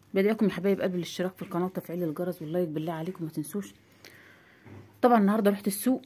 بدعيكم يا حبايب قلبي الاشتراك في القناه وتفعيل الجرس واللايك بالله عليكم ما تنسوش. طبعا النهارده رحت السوق.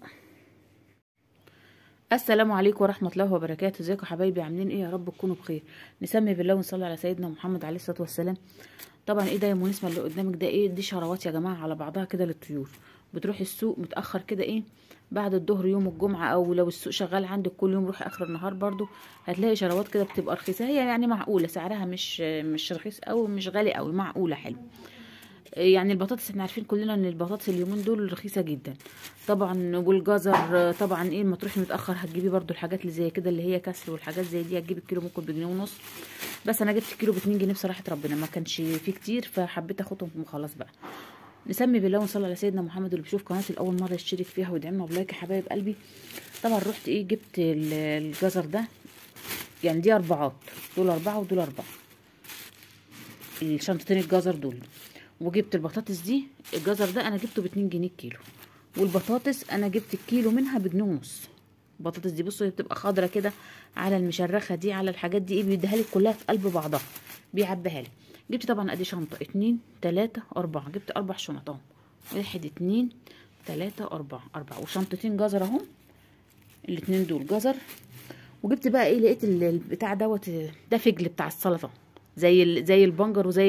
السلام عليكم ورحمه الله وبركاته. ازيكم يا حبايبي، عاملين ايه؟ يا رب تكونوا بخير. نسمي بالله ونصلي على سيدنا محمد عليه الصلاه والسلام. طبعا ايه ده يا منسمه اللي قدامك ده؟ ايه دي؟ شراوات يا جماعه على بعضها كده للطيور. بتروحي السوق متاخر كده ايه بعد الظهر يوم الجمعه، او لو السوق شغال عندك كل يوم روحي اخر النهار برضو هتلاقي شراوات كده بتبقى رخيصه، هي يعني معقوله سعرها، مش رخيص او مش غالي قوي، معقوله حلو. يعني البطاطس احنا عارفين كلنا ان البطاطس اليومين دول رخيصه جدا طبعا، والجزر طبعا ايه ما تروحي متاخر هتجيبي برضو الحاجات اللي زي كده اللي هي كسر والحاجات زي دي، هتجيبي الكيلو ممكن بجنيه ونص، بس انا جبت كيلو ب2 جنيه بصراحه ربنا، ما كانش فيه كتير فحبيت اخدهم وخلاص بقى. نسمي بالله ونصلي على سيدنا محمد. اللي بيشوف قناتي لاول مره يشترك فيها ويدعمنا بلايك يا حبايب قلبي. طبعا رحت ايه جبت الجزر ده، يعني دي اربعات، دول 4 ودول 4، الشنطتين الجزر دول. وجبت البطاطس دي، الجزر ده انا جبته ب2 جنيه الكيلو، والبطاطس انا جبت الكيلو منها بجنيه ونص. البطاطس دي بصوا هي بتبقى خضره كده على المشرخه دي على الحاجات دي، ايه بيديها لك كلها في قلب بعضها، بيعبيها لك. جبت طبعا ادي شنطه 2 3 4، جبت 4 شنط اهو، 1 2 3 4 4، وشنطتين جزر اهو، الاتنين دول جزر. وجبت بقى ايه، لقيت البتاع دوت ده فجل بتاع السلطه، زي البنجر وزي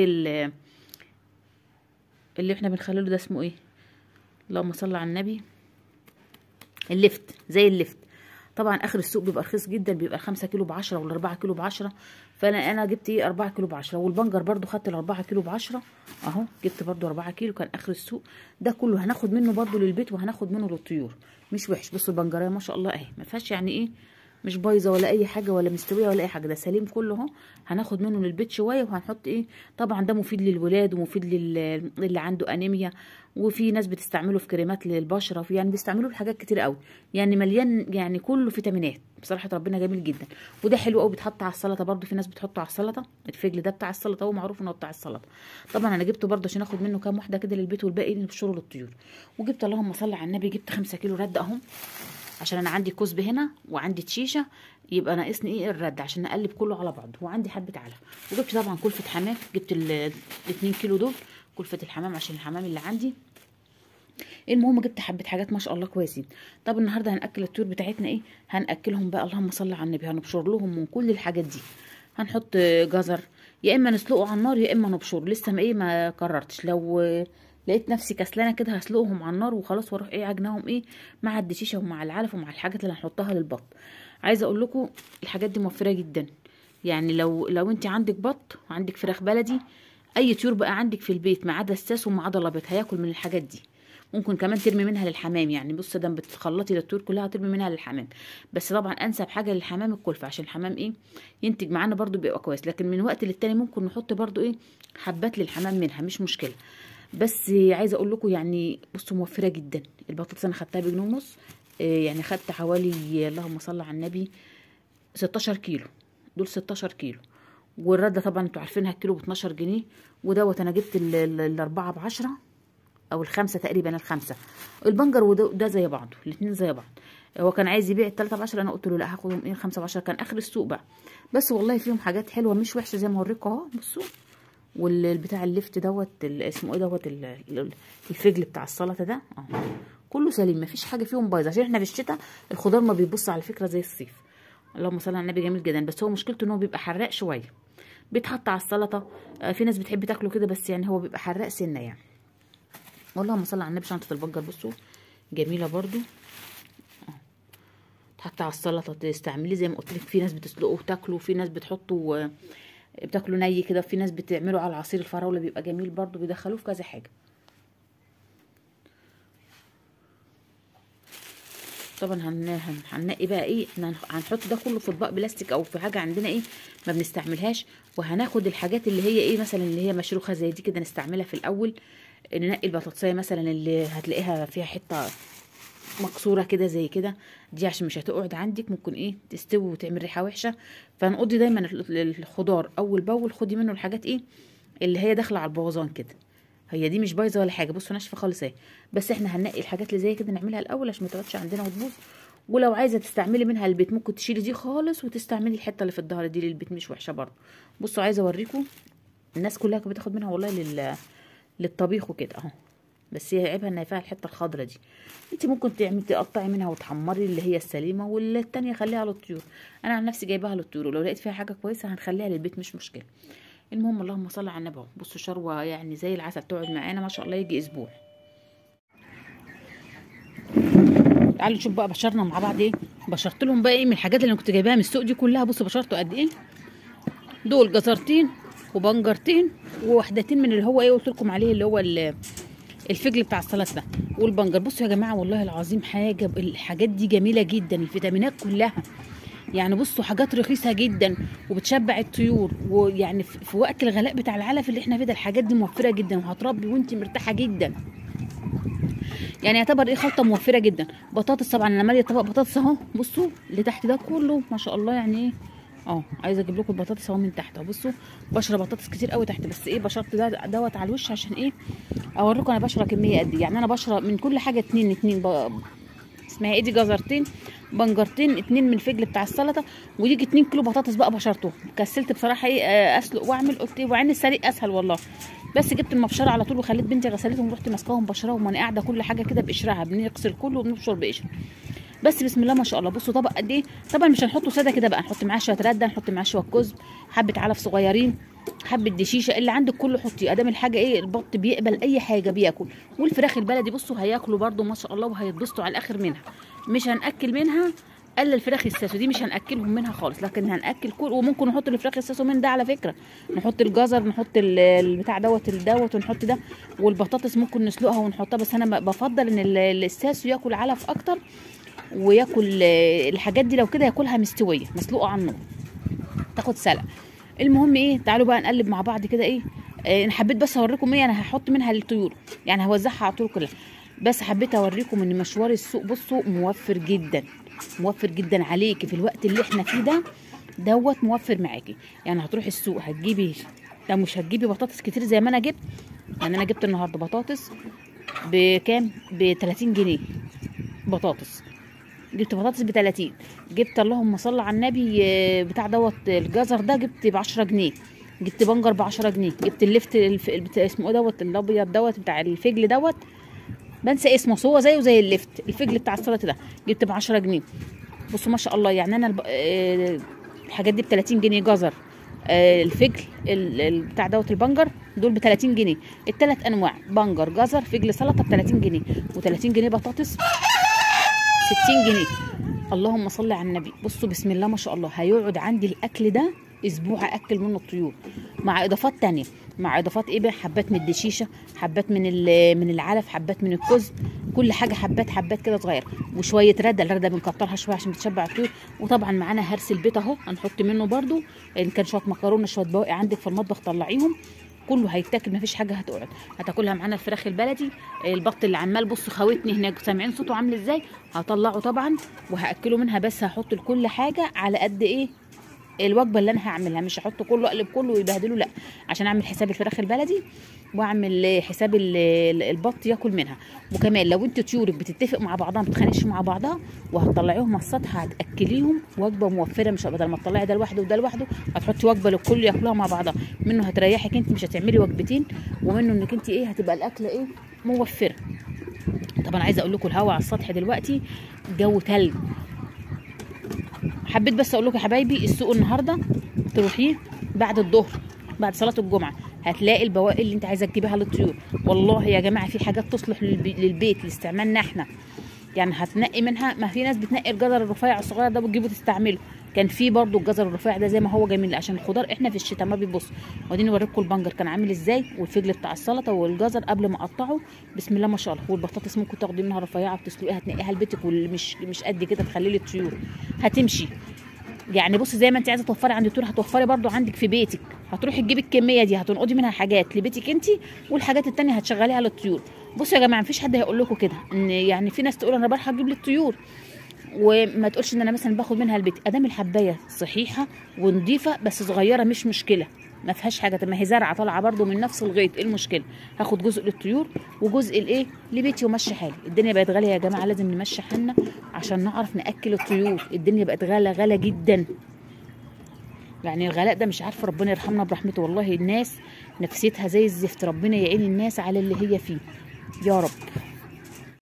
اللي احنا بنخلله ده اسمه ايه، اللهم صل على النبي، اللفت، زي اللفت. طبعا اخر السوق بيبقى رخيص جدا، بيبقى 5 كيلو ب10 ولا 4 كيلو ب10، فانا جبت ايه 4 كيلو ب10، والبنجر برضو خدت ال4 كيلو ب10 اهو، جبت برضو 4 كيلو، كان اخر السوق. ده كله هناخد منه برضو للبيت وهناخد منه للطيور، مش وحش. بصوا البنجريه ما شاء الله اهي، ما فيهاش يعني ايه، مش بايظه ولا اي حاجه ولا مستويه ولا اي حاجه، ده سليم كله اهو. هناخد منه للبيت شويه وهنحط ايه، طبعا ده مفيد للولاد ومفيد للي عنده انيميا، وفي ناس بتستعمله في كريمات للبشره، في يعني بيستعملوه في حاجات كتير قوي، يعني مليان يعني كله فيتامينات بصراحه ربنا، جميل جدا. وده حلو قوي، بيتحط على السلطه برده، في ناس بتحطه على السلطه، الفجل ده بتاع السلطه، هو معروف انه بتاع السلطه. طبعا انا جبته برده عشان اخد منه كام واحده كده للبيت، والباقي نبشره للطيور. وجبت اللهم صل على النبي، جبت 5 كيلو رد اهو، عشان انا عندي كزب هنا وعندي تشيشه، يبقى ناقصني ايه الرد عشان نقلب كله على بعضه، وعندي حبه علف. وجبت طبعا كلفه حمام، جبت ال2 كيلو دول كلفه الحمام عشان الحمام اللي عندي. المهم جبت حبه حاجات ما شاء الله كويسين. طب النهارده هناكل الطيور بتاعتنا ايه، هناكلهم بقى اللهم صل على النبي، هنبشر لهم من كل الحاجات دي. هنحط جزر، يا اما نسلقه على النار يا اما نبشر، لسه ما قررتش. لو لقيت نفسي كسلانه كده هسلقهم على النار وخلاص، واروح ايه عجناهم ايه مع الدشيشه ومع العلف ومع الحاجات اللي هنحطها للبط. عايزه اقول لكم الحاجات دي موفره جدا، يعني لو انت عندك بط وعندك فراخ بلدي، اي طيور بقى عندك في البيت ما عدا الساس وما عدا الابيض هياكل من الحاجات دي. ممكن كمان ترمي منها للحمام، يعني بص ده بتخلطي للطيور كلها ترمي منها للحمام، بس طبعا انسب حاجه للحمام الكلفه، عشان الحمام ايه ينتج معانا برضو بيبقى كويس، لكن من وقت للتاني ممكن نحط برضو ايه حبات للحمام منها مش مشكله. بس عايزه اقول لكم يعني بصوا موفره جدا. البطاطس انا خدتها بجنيه ونص، يعني خدت حوالي اللهم صل على النبي 16 كيلو، دول 16 كيلو. والرده طبعا انتوا عارفينها الكيلو ب12 جنيه، ودوت انا جبت الاربعه ب10 او الخمسه تقريبا، الخمسه. البنجر وده زي بعضه، الاثنين زي بعض. هو كان عايز يبيع الثلاثه ب10، انا قلت له لا هاخدهم ايه الخمسه ب10، كان اخر السوق بقى. بس والله فيهم حاجات حلوه مش وحشه زي ما اوريكم اهو، بصوا. والبتاع اللفت دوت اسمه ايه دوت الفجل بتاع السلطه ده اهو، كله سليم مفيش حاجه فيهم بايظه، عشان احنا في الشتاء الخضار ما بيبص على فكره زي الصيف. اللهم صل على النبي، جميل جدا، بس هو مشكلته ان هو بيبقى حراق شويه، بيتحط على السلطه. في ناس بتحب تاكله كده، بس يعني هو بيبقى حراق سنه يعني. اللهم صل على النبي. شنطه البنجر بصوا جميله برضو، تحط على السلطه تستعمليه زي ما قلت لك، في ناس بتسلقه وتاكله، وفي ناس بتحطه بتاكله ني كده، في ناس بتعمله على عصير الفراوله بيبقى جميل برضو، بيدخلوه في كذا حاجه. طبعا هننقي بقى ايه، احنا هنحط ده كله في اطباق بلاستيك او في حاجه عندنا ايه ما بنستعملهاش، وهناخد الحاجات اللي هي ايه مثلا اللي هي مشروخه زي دي كده نستعملها في الاول. ننقي البطاطسيه مثلا اللي هتلاقيها فيها حته مكسوره كده زي كده، دي عشان مش هتقعد عندك ممكن ايه تستوي وتعمل ريحه وحشه. فنقضي دايما الخضار اول باول، خدي منه الحاجات ايه اللي هي داخله على البوظان كده، هي دي مش بايظه ولا حاجه، بصوا ناشفه خالص اهي. بس احنا هننقي الحاجات اللي زي كده نعملها الاول عشان ما تقعدش عندنا وتبوظ. ولو عايزه تستعملي منها البيت ممكن تشيلي دي خالص وتستعملي الحته اللي في الظهر دي للبيت، مش وحشه برضه. بصوا عايزه اوريكم الناس كلها كانت بتاخد منها والله للطبيخ وكده اهو. بس هي عيبها ان فيها الحته الخضراء دي. انت ممكن تعملي تقطعي منها وتحمري اللي هي السليمه، والتانيه خليها للطيور. انا عن نفسي جايباها للطيور، ولو لقيت فيها حاجه كويسه هنخليها للبيت مش مشكله. المهم اللهم صل على النبي. بصوا شروه يعني زي العسل، تقعد معانا ما شاء الله يجي اسبوع. تعالوا نشوف بقى بشرنا مع بعض ايه. بشرت لهم بقى ايه من الحاجات اللي انا كنت جايباها من السوق دي كلها. بصوا بشرته قد ايه. دول جزرتين وبنجرتين ووحدتين من اللي هو ايه قلت لكم عليه، اللي هو الفجل بتاع السلطه ده والبنجر. بصوا يا جماعه والله العظيم حاجه، الحاجات دي جميله جدا، الفيتامينات كلها يعني. بصوا حاجات رخيصه جدا وبتشبع الطيور، ويعني في وقت الغلاء بتاع العلف اللي احنا فيه ده الحاجات دي موفره جدا، وهتربي وانت مرتاحه جدا. يعني يعتبر ايه خلطه موفره جدا. بطاطس طبعا انا ماليه طبق بطاطس اهو. بصوا اللي تحت ده كله ما شاء الله يعني ايه عايزه اجيب لكم البطاطس اهو من تحت اهو. بصوا بشره بطاطس كتير قوي تحت، بس ايه بشرت دوت على الوش عشان ايه اوريكم انا بشره كميه قد ايه. يعني انا بشره من كل حاجه اتنين اسمها ايه دي، جزرتين بنجرتين، 2 من الفجل بتاع السلطه، ويجي 2 كيلو بطاطس بقى بشرته. كسلت بصراحه ايه اسلق واعمل، قلت ايه وعين السليق اسهل والله. بس جبت المبشره على طول وخليت بنتي غسلتهم ورحت ماسكاهم بشراهم وانا قاعده. كل حاجه كده بقشرها، بنغسل كله وبنبشر بقشر. بس بسم الله ما شاء الله. بصوا طبق قد ايه. طبعا مش هنحطه ساده كده بقى، نحط معاه شويه رده، نحط معاه شويه كزب، حبه علف صغيرين، حبه دشيشه، اللي عندك كله حطيه. ادام الحاجه ايه البط بيقبل اي حاجه بياكل. والفراخ البلدي بصوا هياكلوا برده ما شاء الله وهيتبسطوا على الاخر منها. مش هناكل منها الا الفراخ الساسو دي، مش هناكلهم منها خالص، لكن هناكل كل. وممكن نحط الفراخ الساسو من ده على فكره، نحط الجزر، نحط البتاع دوت ونحط ده، والبطاطس ممكن نسلقها ونحطها. بس انا بفضل ان الساسو ياكل علف اكتر، وياكل الحاجات دي لو كده ياكلها مستويه مسلوقه على النار تاخد سلق. المهم ايه تعالوا بقى نقلب مع بعض كده ايه. انا حبيت بس اوريكم ايه انا هحط منها للطيور، يعني هوزعها على الطيور كلها. بس حبيت اوريكم ان مشوار السوق بصوا موفر جدا، موفر جدا عليكي في الوقت اللي احنا فيه دوت موفر معاكي. يعني هتروحي السوق هتجيبي، لو مش هتجيبي بطاطس كتير زي ما انا جبت. يعني انا جبت النهارده بطاطس بكام، ب30 جنيه بطاطس. جبت بطاطس ب30. جبت اللهم صل على النبي بتاع دوت الجزر ده جبت ب10 جنيه. جبت بنجر ب10 جنيه. جبت اللفت اسمه ايه دوت الابيض دوت بتاع الفجل دوت، بنسى اسمه، هو زيه زي اللفت الفجل بتاع السلطه ده، جبت ب10 جنيه. بصوا ما شاء الله. يعني انا الحاجات دي ب30 جنيه. جزر الفجل بتاع دوت البنجر دول ب30 جنيه. الثلاث انواع بنجر جزر فجل سلطه ب30 جنيه، و30 جنيه بطاطس 60 جنيه. اللهم صل على النبي. بصوا بسم الله ما شاء الله. هيقعد عندي الاكل ده اسبوع اكل منه الطيور، مع اضافات تانية. مع اضافات ايه بقى، حبات من الدشيشه، حبات من العلف، حبات من الكزب، كل حاجه حبات كده صغيره، وشويه الرده بنكترها شويه عشان بتشبع الطيور. وطبعا معانا هرس البيت اهو هنحط منه برده، ان كان شويه مكرونه شويه بواقي عندك في المطبخ طلعيهم، كله هيتاكل مفيش حاجه هتقعد. هتاكلها معانا الفراخ البلدي. البط اللي عمال بصوا خوتني هناك سامعين صوته عامل ازاي، هطلعه طبعا وهاكله منها. بس هحط لكل حاجه على قد ايه الوجبه اللي انا هعملها، مش هحط كله اقلب كله ويبهدله، لا، عشان اعمل حساب الفراخ البلدي واعمل حساب البط ياكل منها. وكمان لو انت طيورك بتتفق مع بعضها ما بتتخانقش مع بعضها وهتطلعيهم على السطح هتاكليهم وجبه موفره، مش بدل ما تطلعي ده لوحده وده لوحده هتحطي وجبه للكل ياكلوها مع بعضها. منه هتريحك انت مش هتعملي وجبتين، ومنه انك انت ايه هتبقى الاكله ايه موفره. طبعا عايزه اقول لكم الهواء على السطح دلوقتي جو تلج. حبيت بس اقول لكم يا حبايبي السوق النهارده تروحيه بعد الظهر بعد صلاه الجمعه، هتلاقي البواقي اللي انت عايزه تجيبيها للطيور. والله يا جماعه في حاجات تصلح للبيت لاستعمالنا احنا، يعني هتنقي منها. ما في ناس بتنقي الجزر الرفيع الصغير ده وتجيبه تستعمله، كان في برضو الجزر الرفيع ده زي ما هو جميل عشان الخضار احنا في الشتاء ما بيبص. واديني اوريكم البنجر كان عامل ازاي، والفجل بتاع السلطه، والجزر قبل ما اقطعه بسم الله ما شاء الله. والبطاطس ممكن تاخدي منها رفيعه وتسلقيها تنقيها لبيتك، واللي مش قد كده تخليه للطيور هتمشي. يعني بصي زي ما انت عايزه توفري عند الطيور هتوفري برضو عندك في بيتك. هتروحي تجيبي الكميه دي هتنقضي منها حاجات لبيتك انت، والحاجات التانية هتشغليها للطيور. بصوا يا جماعه مفيش حد هيقول لكم كده ان يعني في ناس تقول انا بروح اجيب للطيور وما تقولش ان انا مثلا باخد منها البيت. ادام الحبايه صحيحه ونضيفه بس صغيره مش مشكله، ما فيهاش حاجه. طب ما هي زرعه طالعه برده من نفس الغيط، ايه المشكله؟ هاخد جزء للطيور وجزء لايه لبيتي ومشي حالي. الدنيا بقت غاليه يا جماعه، لازم نمشي حالنا عشان نعرف ناكل الطيور. الدنيا بقت غاليه جدا. يعني الغلاء ده مش عارفه، ربنا يرحمنا برحمته. والله الناس نفسيتها زي الزفت، ربنا يعين الناس على اللي هي فيه يا رب.